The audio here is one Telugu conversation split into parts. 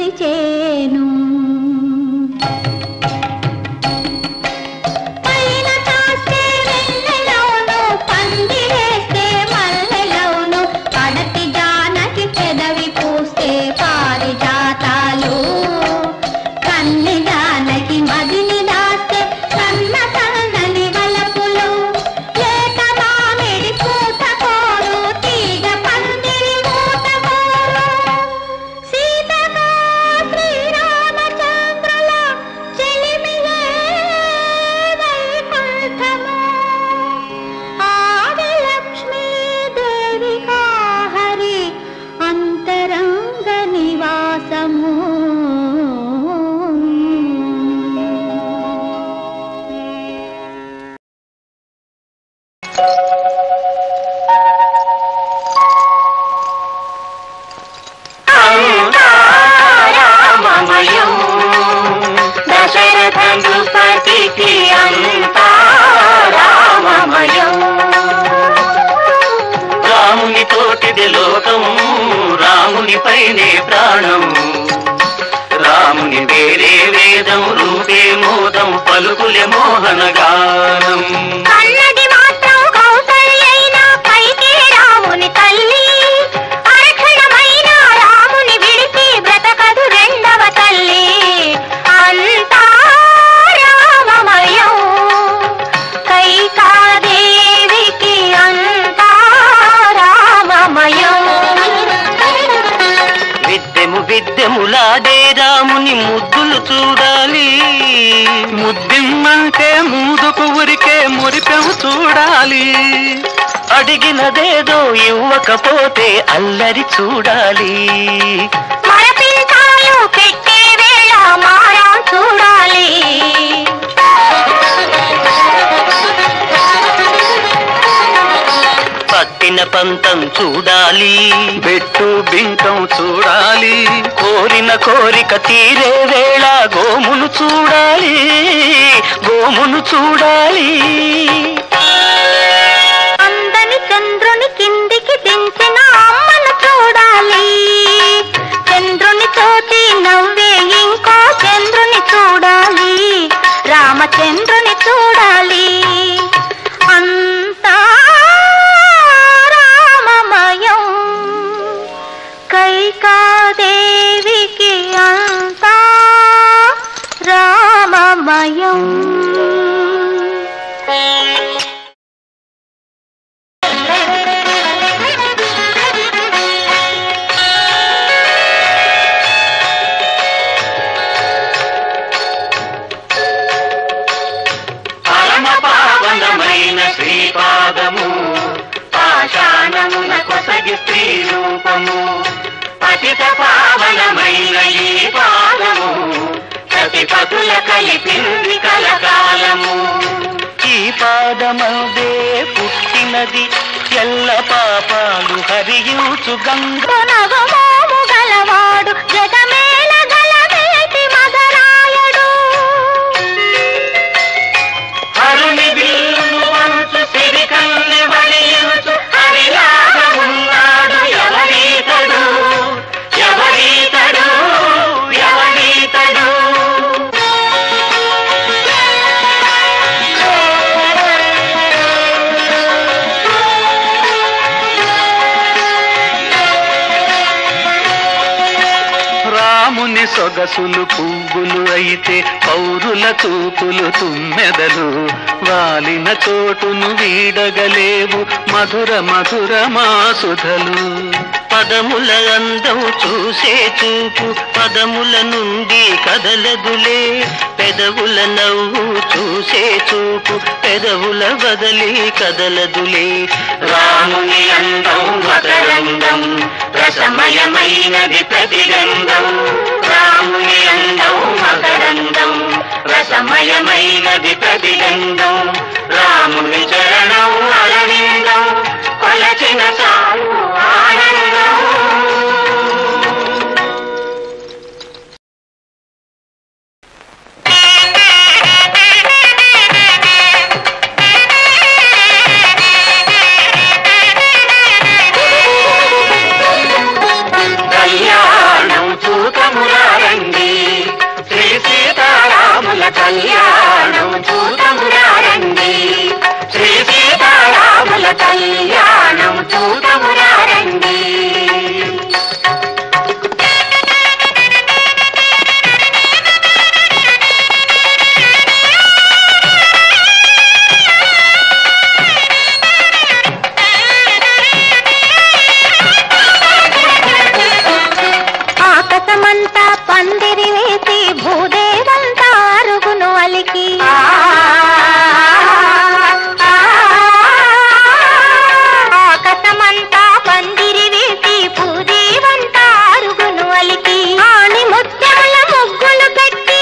నిలిచేను. రామునిపైనే ప్రాణం, రాముని వేరే వేదం, రూపే మోదం, పలుకులే మోహన గానం. కన్నది మాత్రం కౌసల్యైన పైకి రాముని తల్లి, అరక్షణమైన రాముని విడిచి బ్రతకదు రెండవ తల్లి. అంతా రామమయం కైకాదేవికి, అంతా రామమయం. విద్యములాడే రాముని ముద్దులు చూడాలి, ముద్దిమ్మంటే ముందుకు ఉరికే మురిపెము చూడాలి. అడిగినదేదో ఇవ్వకపోతే అల్లరి చూడాలి, మరపించాలు పెట్టే వేళ మారా చూడాలి. పట్టిన పంతం చూడాలి, బెట్టు బింకం చూడాలి. కోరిన కోరిక తీరే వేళ గోమును చూడాలి, గోమును చూడాలి. అందని చంద్రుని కిందికి దించిన అమ్మను చూడాలి, చంద్రుని చూచి నవ్వే ఇంకో చంద్రుని చూడాలి, రామచంద్రుని చూడాలి. అంతా రామమయం కైకాదేవికి, అంతా రామమయం. శ్రీపాదము పాషాణమున కొసగి స్త్రీ రూపము, పతిత పావనమైన ఈ పాదము సతిపతుల కలిపింది కలకాలము. ఈ పాదమదే పుట్టినది ఎల్ల పాపాలు హరియుచు గంగా. నగమోము గలవాడు జగమేల గలవేటి మగరాయుడు, హరుని బిల్లును వంచు సిరికల్ని వలియుచు హరిలాగమున్నాడు. ఎవరీతడు, ఎవరీతడు, ఎవరీతడు. రాముని సొగసులు పువ్వులు అయితే పౌరుల చూపులు తుమ్మెదలు, వాలిన చోటును వీడగలేవు మధుర మధుర మాసుధలు. పదముల అందం చూసే చూపు పదముల నుండి కదలదులే, పెదవుల నవ్వు చూసే చూపు పెదవుల బదలి కదలదులే. రాముని అందం మకరందం, రసమయమైనది ప్రతిగంధం. రాముని అందం మకరందం, రసమయమైనది ప్రతిగంధం. రాముని చరణం అరవిందం, కొలచిన సారు ఆనందం. కళ్యాణం చూతమురార కష్టమంతా పందిరి వేసి భూదేవంతా అరుగును అలికి ఆకాశమంతా పందిరి వేసి భూదేవంతా అరుగును అలికి ఆని ముత్యముల ముగ్గులు పెట్టి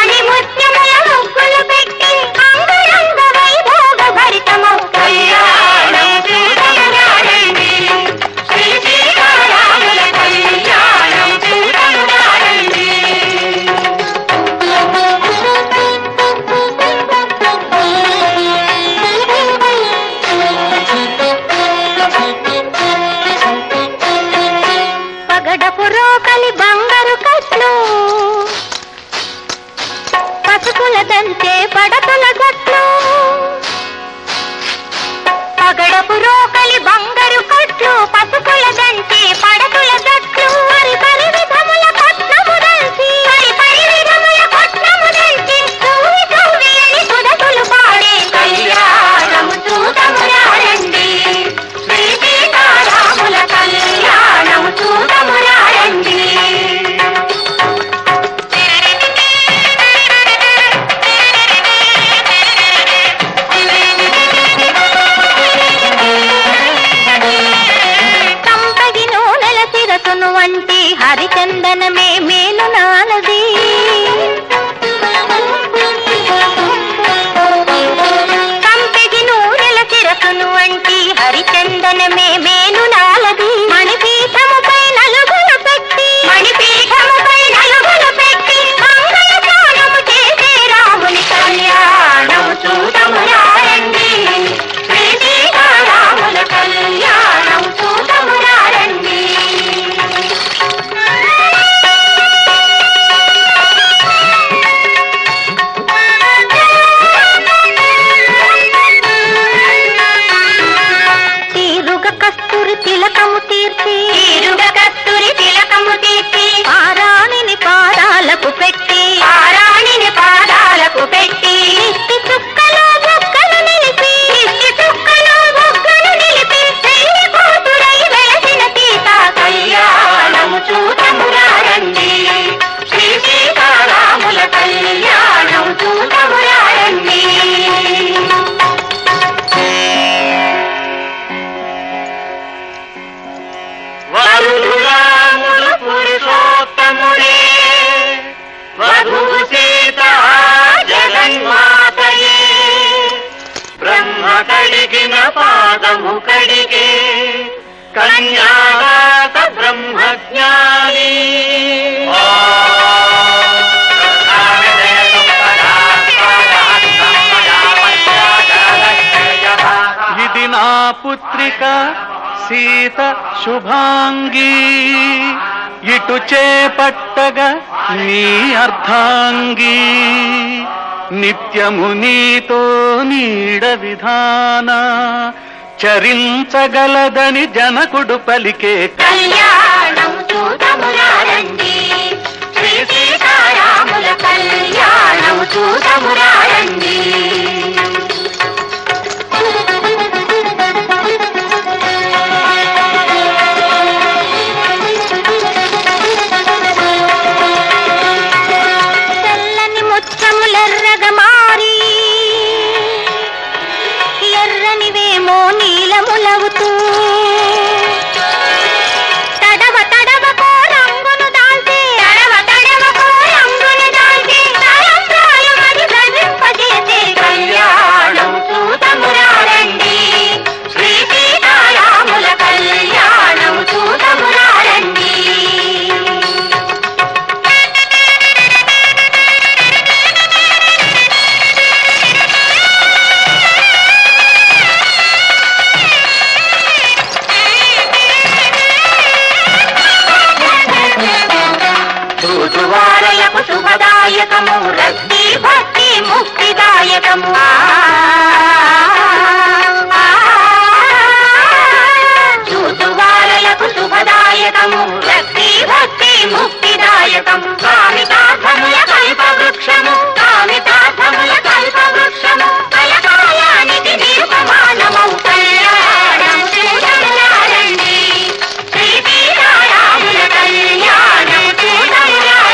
అంగరంగ వైభోగ భరితము కళ్యాణం చూడమురారండి శ్రీ సీతారాముల కళ్యాణం చూడమురారండి. పగడపు రోకలి బంగారు కట్లు పసుపుల దంచే పడతుల గట్లు పగడపు రోకలి బంగారు కట్లు పసుపుల దంచే పడతుల గట్లు పరి పరి విధముల పట్నము దంచి తూవి తూవి అని సుధతులు పాడే కళ్యాణము చూడమురారండి శ్రీ సీతారాముల కళ్యాణము చూడమురారండి. కంపగి నూనెల శిరసును వంటి హరిచందనమే మేలు నాలది కంపెగి నూనెల శిరసును వంటి హరిచందనమే మేలు నాలది మణిపీఠముపై నలుగులు పెట్టి మంగళ స్నానము చేసే రాముని కళ్యాణము చూడమురారండి శ్రీ సీతారాముల కళ్యాణము చూడమురారండి. తీరుగ కస్తూరి తిలకము తీర్చి పారాణిని పాదాలకు పెట్టి ఇష్టి చుక్కలో బొక్కలు నిలిపి పెళ్లి కూతురై వెలసిన సీత కళ్యాణము చూడమురారండి శ్రీ సీతారాముల కళ్యాణము చూడమురారండి. వరుడు రాముడు పురుషోత్తముడే వధువు సీత జగన్మాతయే బ్రహ్మ కడిగిన పాదము కడిగే కన్యాదాత బ్రహ్మజ్ఞాని. ఇది నా పుత్రిక సీత శుభాంగి ఇటు చేపట్టగా నీ అర్ధాంగి నిత్యము నీతో నీడ విధాన చరించగలదని జనకుడు పలికే కళ్యాణం చూడమురారండి శ్రీ సీతారాముల కళ్యాణం చూడమురారండి. తెల్లని ముచ్చములెర్రగా మారి ఎర్రనివేమో నీలములవుతూ తడవ తడవకో రంగును దాల్చే తలంబ్రాలు భ్రమింపజేసే కళ్యాణం చూడమురారండి శ్రీ సీతారాముల కళ్యాణం చూడమురారండి. చూచువారలకు శుభదాయకము రక్తి భక్తి ముక్తిదాయకము చూచువారలకు శుభదాయకము రక్తి భక్తి ముక్తిదాయకము కామితార్థముల కల్ప వృక్షము కలకాలానికి నిరుపమానమౌ కళ్యాణం చూడమురారండి శ్రీ సీతారాముల కళ్యాణం చూడమురారండి.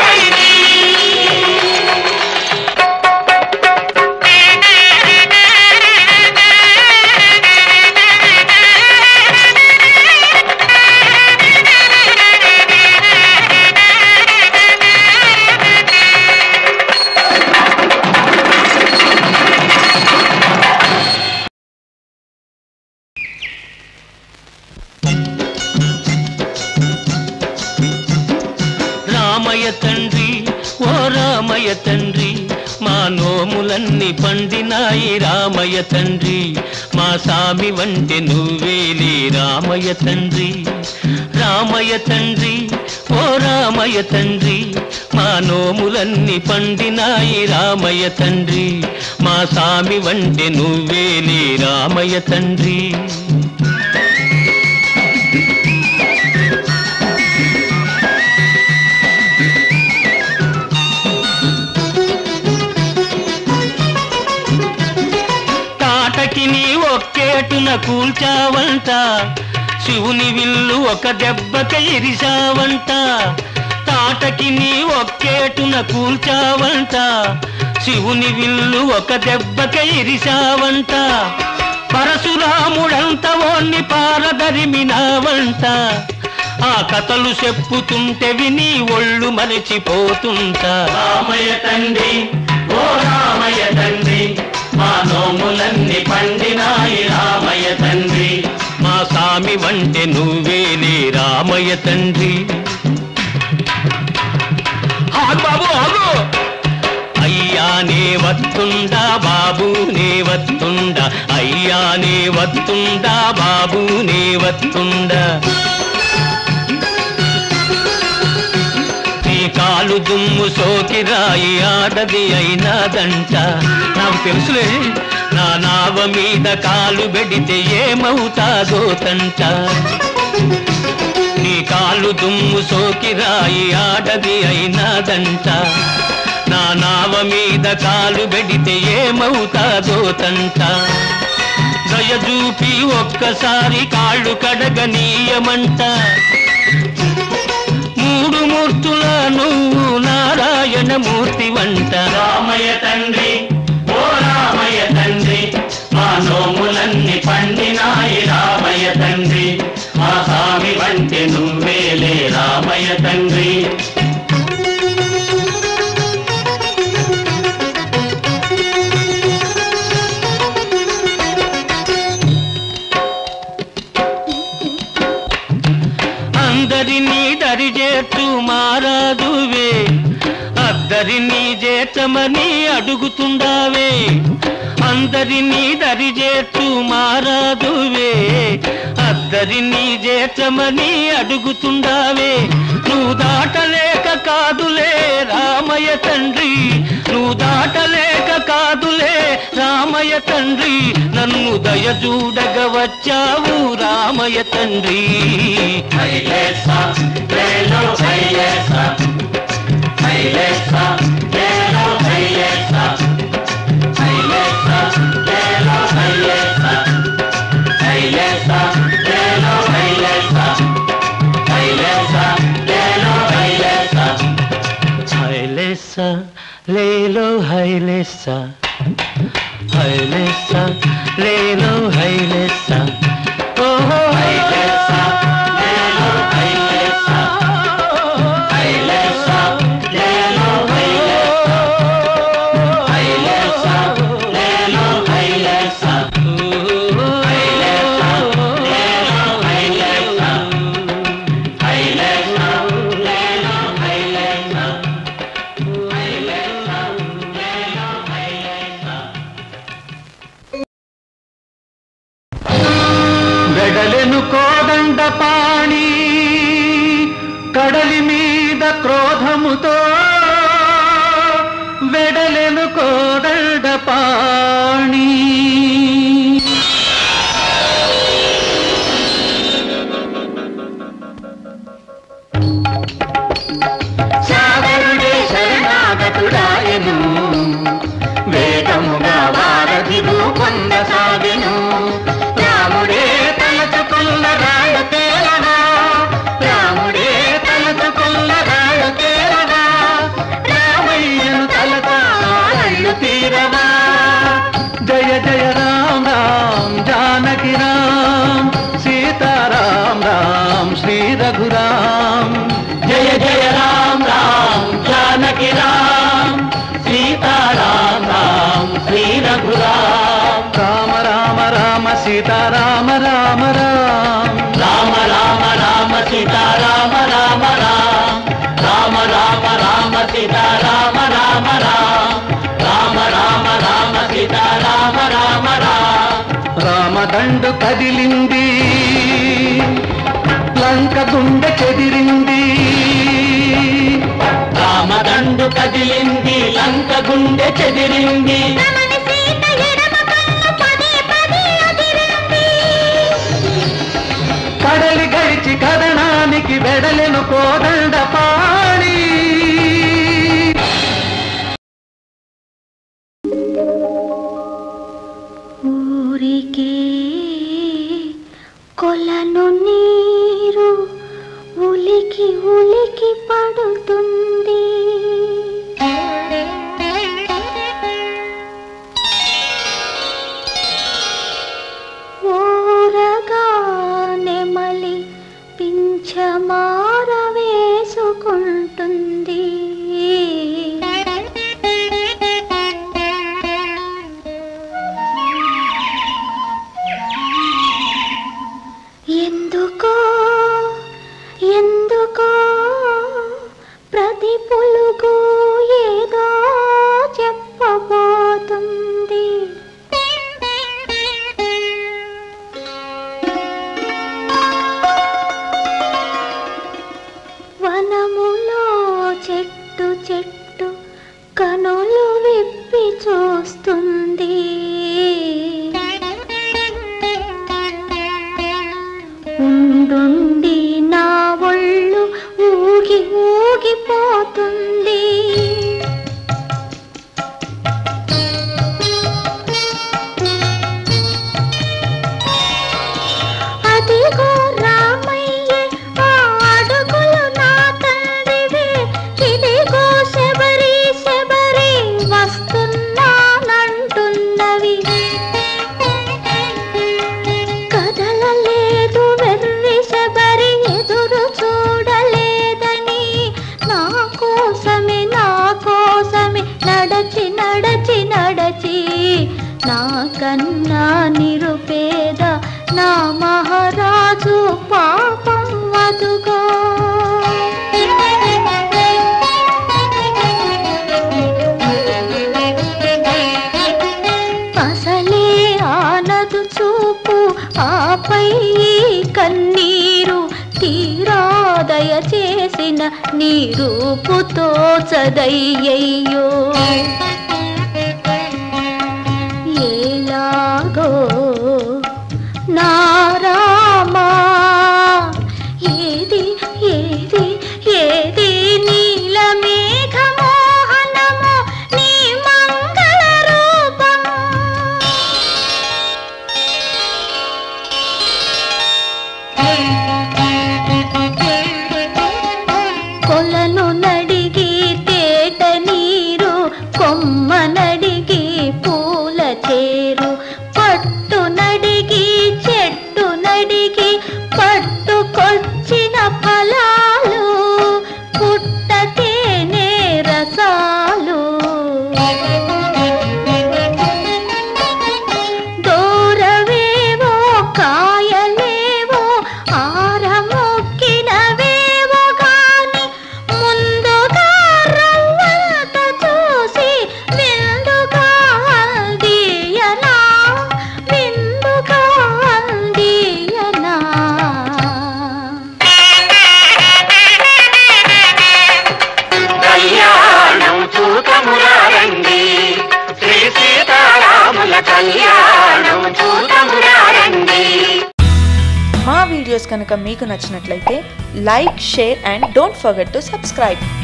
ఓ రామయ్య తండ్రి మా నోములన్నీ పండినాయి రామయ్య తండ్రి మా సామి వంటి నువ్వేలే రామయ్య తండ్రి రామయ్య తండ్రి ఓ రామయ్య తండ్రి మా నోములన్నీ పండినాయి రామయ్య తండ్రి మా సామి వంటి నువ్వేలే రామయ్య తండ్రి ఒక్కేటున కూల్చావంట శివుని విల్లు ఒక దెబ్బక ఇరిశావంట తాటకి నీ ఒక్కేటున కూల్చావంట శివుని విల్లు ఒక దెబ్బక ఇరిశావంట పరశురాముడంత ఓన్ని పారదరిమినావంట ఆ కథలు చెప్పుతుంటే విని ఒళ్ళు మరిచిపోతుంటా రామయ్య తండ్రి ఓ రామయ్య తండ్రి మా నోములన్నీ పండినాయి రామయ్య తండ్రి మా సామి వంటి నువ్వేలే రామయ్య తండ్రి బాబు ఆగు అయ్యానే వత్తుండా బాబునే వత్తుండా అయ్యానే వత్తుండా బాబునే వత్తుండా కాలు దుమ్ము సోకి రాయి ఆడది అయినాదంట నాకు తెలుసులే నా నావ మీద కాలు పెడితే ఏమవుతాదో తంట నీ కాలు దుమ్ము సోకి రాయి ఆడది అయినాదంట నా నావ మీద కాలు పెడితే ఏమవుతాదో తంట దయచూపి ఒక్కసారి కాళ్ళు కడగనీయమంట మూడు మూర్తుల నువ్వు నారాయణ మూర్తి వంట రామయ్య తండ్రి ఓ రామయ్య తండ్రి మా నోములన్నీ పండినాయి రామయ్య తండ్రి మా స్వామి వంటి నువ్వేలే రామయ్య తండ్రి అందరినీ దరిజేట్టు మారాదువే అద్దరినీ చేతమని అడుగుతుండావే అందరినీ దరిజేట్టు మారాదువే అద్దరినీ చేతమని అడుగుతుండావే నువ్వు దాటలేక కాదులే రామయ్య తండ్రి నువ్వు దాటలేక కాదులే రామయ్య తండ్రి నన్ను దయచూడగ వచ్చావు రామయ్య తండ్రి లేలో హైలేసా హైలేసా లేలో హైలేసా ఓహో హైలేసా లేలో హైలేసా హైలేసా లేలో హైలేసా హైలేసా లేలో హైలేసా హైలేసా లేలో హైలేసా హైలేసా లేలో హైలేసా వెడలెను కోదండ పాణి కడలి మీద క్రోధముతో వెడలెను కోదండ పాణి సాగరుడే శరణాగతుడాయను వేగముగా వారధి రూపొందసాగెను రాముడే తలచుకున్న రాళ్ళు తేలవా రాముడే తలచుకున్న రాళ్ళు తేలవా రామయ్యను తలతాళ్ళు తీరవా జయ జయ రామ్ రామ్ జానకి రామ్ సీతారాం రామ్ శ్రీ రఘురామ్ జయ జయ రామ్ రామ్ జానకి రామ్ సీతారాం రామ్ శ్రీ రఘురామ్ రామ రామ రామ సీతారామ రామ రామ రామ రామ రామ సీతారామ రామ రామ రామ రామ రామ సీతారామ సీతా రామ రామ రామదండు కదిలింది లంక గుండె చెదిరింది రామదండు కదిలింది లంక గుండె చెదిరింది కడలి గడిచి కదనానికి వెడలెను కోదండ పాణి ఊరికే కొలను నీరు ఉలికి ఉలికి పడుతుంది ఓరగా నెమలి పింఛమార వేసుకుంటుంది ఎందుకో ప్రతి పులుగు ఏదో చెప్పబోతుంది వనములో చెట్టు చెట్టు కనులు విప్పి చూస్తుంది ఉండుండి నా ఒళ్ళు ఊగి ఊగిపోతుంది అదిగో రామయ్యే ఆ అడుగులు నా తండ్రివే ఇదిగో శబరి శబరి వస్తున్నానంటున్నవి కదలలేదు వెర్రి శబరి ఎదురు చూడలేదని నా కోసమే నడచి నడచి నడచి నా కన్నా నిరుపేద నా మహారాజు పాపం వదుగో అసలే ఆనదు చూపు ఆపై కన్నీరు తీరా దయచేసిన నీ రూపుతో చదయ్యయ్యో ఎలాగో నా రామా ఏది ఏది ఏది నీల మేఘమోహనము నీ మంగళ రూపము కొలను నడిగి తేట నీరు కొమ్మ నడిగి పూల చేరు పట్టు నడిగి చెట్టు నడిగి పట్టుకొచ్చిన ఫలాలు పుట్ట తేనె రసాలు దూరవేవో కాయలేవో ఆరమొక్కినవేవో గాని ముందుగా రవ్వంత చూసి విందుగా అందియనా విందుగా అందియనా కళ్యాణం చూతమురారండి శ్రీ సీతారాముల కళ్యాణం చూతమురారండి. మా వీడియోస్ కనుక మీకు నచ్చినట్లయితే like, share and don't forget to subscribe.